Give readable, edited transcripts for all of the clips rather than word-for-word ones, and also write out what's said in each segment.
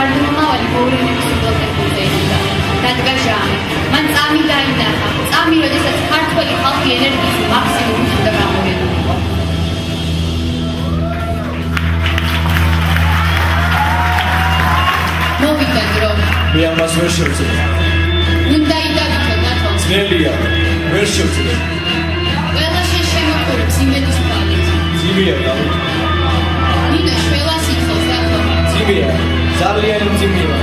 გარდამავალი მოვლენების უბრალოდ ეძინა. რადგან ჟამი მან წამი დაინახა. წამი, როდესაც ქართველი ხალხი ენერგიის მაქსიმუმს უნდა გამოვიებულიყო. მოვიდა დრო. მე ამას ვერ შევძლებ. უნდა იდავითო ნათო. ძნელია, ვერ შევძლებ. ყველა შემოყურებს იმედის პალით. ძიმია დავით. ნინა შველას იცავს ნათო. ძიმია, ძალიან ძიმია.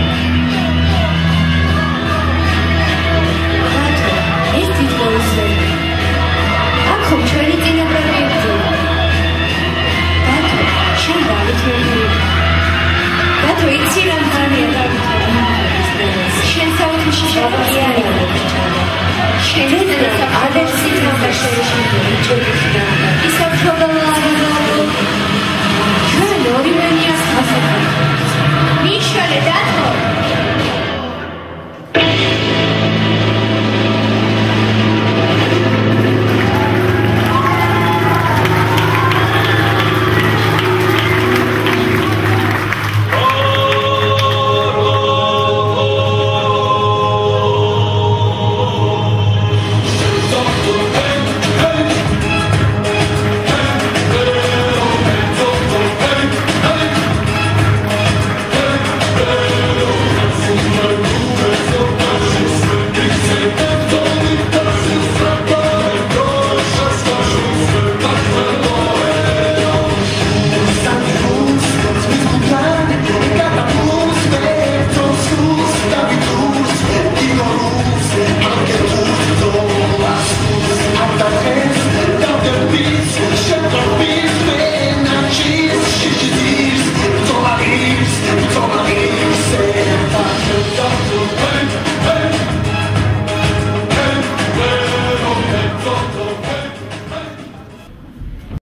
ეს თვითონზე. აქო ჩვენი წინაპრები იბრძოლა. ნათო, შენ დავით მოვიდა. ნათო, იცი რამ ძალიან დავით. შენ საუთში შევარიანე. შენ ეს ადერსი თამაშში შეიძლება.